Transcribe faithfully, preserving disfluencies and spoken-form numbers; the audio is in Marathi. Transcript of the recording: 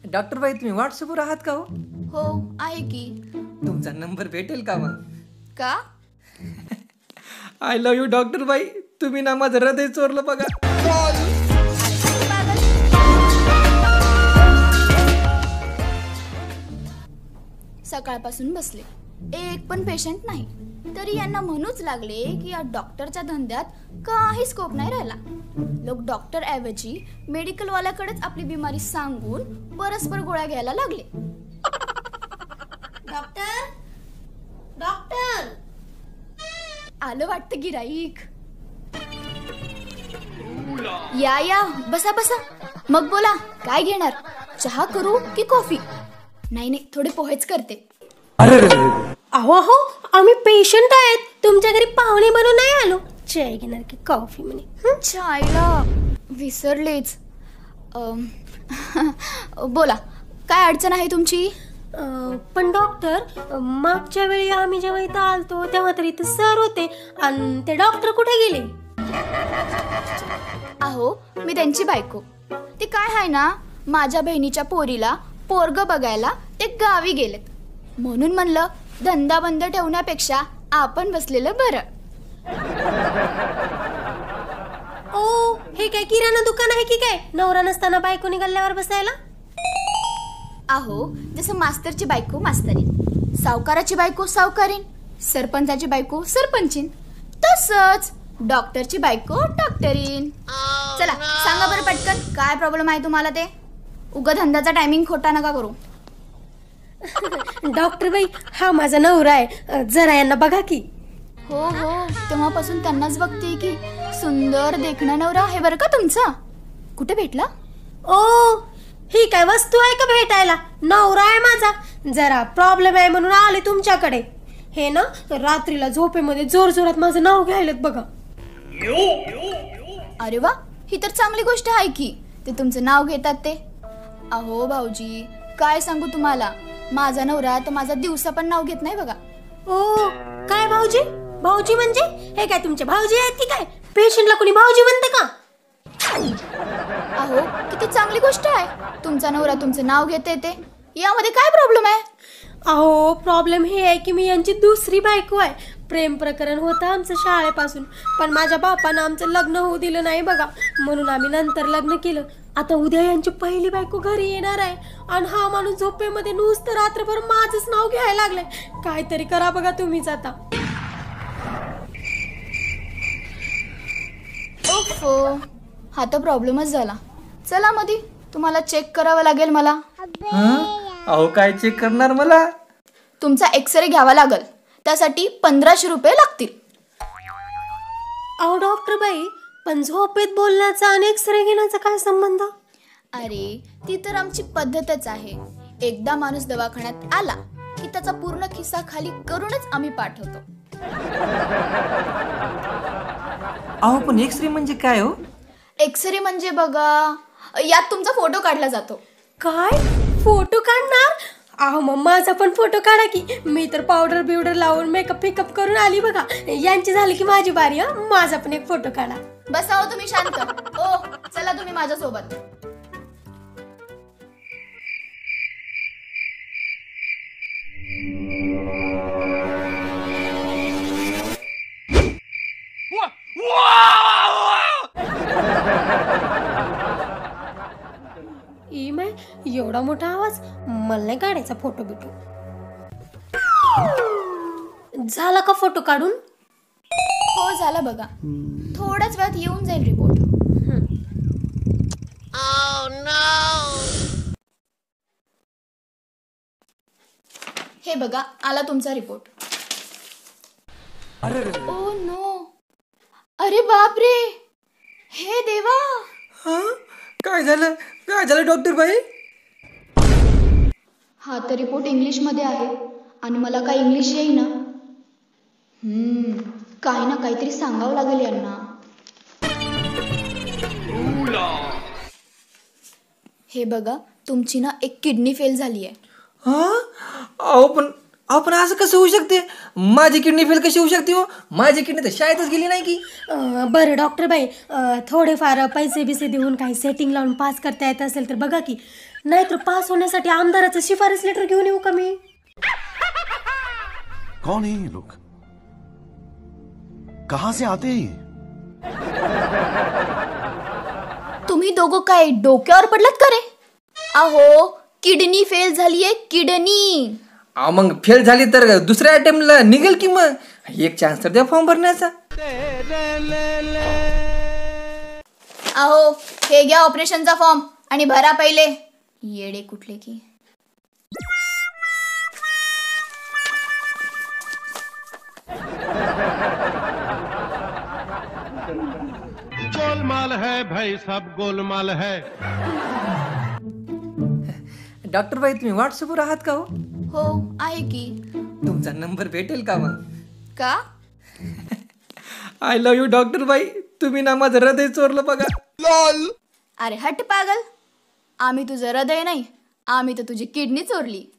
डॉक्टर बाई तुम्ही व्हॉट्सअपवर आहात का हो? हो आहे की. तुमचा नंबर भेटेल का मग? का? आय लव्ह यू डॉक्टर बाई, तुम्ही ना माझं हृदय चोरलं बघा. सकाळपासून बसले, एक पण पेशंट नाही, तरी यांना म्हणूच लागले की या डॉक्टरच्या धंद्यात काही स्कोप नाही राहिला. लोक डॉक्टर ऐवजी मेडिकल वाल्याकडेच आपली बिमारी सांगून परस्पर गोळ्या घ्यायला लागले. डॉक्टर डॉक्टर आलं वाटतं गिराईक. या या बसा बसा. मग बोला काय घेणार, चहा करू की कॉफी? नाही नाही थोडे पोहेच करते. अहो अहो आम्ही पेशंट आहेत, तुमच्या घरी पाहुणे बनून नाही आलो. चाय घेणार की कॉफी म्हणे? चायला विसरलेच. बोला काय अडचण आहे तुमची? पण डॉक्टर मागच्या वेळी आम्ही जेव्हा इथं आलतो तेव्हा तर इथं सर होते आणि ते डॉक्टर कुठे गेले? अहो मी त्यांची बायको. ते काय आहे ना, माझ्या बहिणीच्या पोरीला पोरग बघायला ते गावी गेलेत, म्हणून म्हणलं धंदा बंद ठेवण्यापेक्षा आपण बसलेलं बरं. ओ हे काय किराणा दुकान आहे की काय, नवरा नसताना बायको निघाल्यावर बसायला? अहो जसं मास्तरची बायको मास्तरीन, सावकाराची बायको सावकारीन, सरपंचाची बायको सरपंचीन, तसंच डॉक्टरची बायको डॉक्टरीन. चला सांगा बरं पटकन काय प्रॉब्लेम आहे तुम्हाला ते. उगा धंद्याचा टायमिंग खोटा नका करू. डॉक्टर बाई हा माझा नवरा आहे, जरा यांना बघा की. हो हो तेव्हापासून त्यांनाच बघते की सुंदर देखणा नवरा आहे बरं का तुमचा. कुठे भेटला? ओ ही काय वस्तू आहे का भेटायला? नवरा आहे माझा, जरा प्रॉब्लेम आहे म्हणून आले तुमच्याकडे. हे ना रात्रीला झोपेमध्ये जोर जोरात माझं नाव घ्यायलेत बघा. अरे वा, ही तर चांगली गोष्ट आहे की ते तुमचं नाव घेतात ते. अहो भाऊजी काय सांगू तुम्हाला, माझा नवरा तर माझा दिवसा पण नाव घेत नाही बघा. ओ काय भाऊजी? भाऊजी म्हणजे हे काय तुमचे भाऊजी आहेत की काय? पेशंटला कोणी भाऊजी म्हणते का? अहो किती चांगली गोष्ट आहे, तुमचा नवरा तुमचं नाव घेते ते, यामध्ये काय प्रॉब्लेम आहे? अहो प्रॉब्लेम हे आहे की मी यांची दुसरी बायको आहे. प्रेम प्रकरण होतं आमचं शाळेपासून, पण माझ्या बापानं आमचं लग्न होऊ दिलं नाही बघा, म्हणून आम्ही नंतर लग्न केलं. आता उद्या यांची पहिली बायको घरी येणार आहे आणि हा माणूस झोपेमध्ये नुसतं रात्रभर माझंच नाव घ्यायला लागलंय. काहीतरी करा बघा तुम्हीच आता. ओफो हा तर प्रॉब्लेमच झाला. चला मधी तुम्हाला चेक करावं लागेल मला. अहो काय चेक करणार मला? तुमचा एक्सरे घ्यावा लागल, त्यासाठी पंधराशे रुपये लागतील. अहो डॉक्टर बाई पण झोपेत बोलण्याचा आणि एक्सरे घेण्याचा काय संबंध? अरे ती तर आमची पद्धतच आहे. एकदा माणूस दवाखान्यात आला की त्याचा पूर्ण खिस्सा खाली करूनच आम्ही पाठवतो. अहो पण एक्सरे म्हणजे काय हो? एक्सरे म्हणजे बघा, यात तुमचा फोटो काढला जातो. काय फोटो काढणार? अहो मग माझा पण फोटो काढा की. मी तर पावडर बिवडर लावून मेकअप फिकअप करून आली बघा. यांची झाली की माझी बारी. हा माझा पण एक फोटो काढा. बसाव तुम्ही शांत. ओ चला तुम्ही माझ्या सोबत. ई माय एवढा मोठा आवाज, मला नाही काढायचा फोटो बिटो. झाला का फोटो काढून? हो झालं बघा, थोड्याच वेळात येऊन जाईल रिपोर्ट. oh, no. हे बघा आला तुमचा रिपोर्ट. ओ नो, अरे बाप रे, हे देवा. हा काय झालं काय झालं डॉक्टर बाई? हा तर रिपोर्ट इंग्लिश मध्ये आहे आणि मला काय इंग्लिश येईना. हम्म काही ना काहीतरी सांगावं लागेल यांना. हे बघा तुमची ना एक किडनी फेल झाली आहे. हा अहो पण अहो पण असं कसं होऊ शकते? माझी किडनी फेल कशी होऊ शकते हो? माझी किडनी तर शाळेतच गेली नाही की. अं, बरं डॉक्टर बाई, अं, थोडेफार पैसे बिसे देऊन काही सेटिंग लावून पास करता येत असेल तर बघा की. नाहीतर पास होण्यासाठी आमदाराचं शिफारस लेटर घेऊन येऊ का मी? कौन है ये लोग? कहां से आते हैं ये? तुम्ही दोघं काय डोक्यावर पडलात का रे? अहो किडनी फेल झालीये, किडनी. अहो मग फेल झाली तर दुसऱ्या अटेम्प्टला निघेल की मग. एक चान्स तर द्या फॉर्म भरण्याचा. अहो हे घ्या ऑपरेशनचा फॉर्म आणि भरा पहिले. येडे कुठले की. गोलमाल है भाई, सब गोलमाल है. डॉक्टर बाई तुम्ही व्हॉट्सअपवर आहात का हो? हो आहे की. तुमचा नंबर भेटेल का मग? का? आय लव्ह यू डॉक्टर बाई. तुम्ही ना माझं हृदय चोरलं बघा. अरे हट पागल, आम्ही तुझं हृदय नाही, आम्ही तर तुझी किडनी चोरली.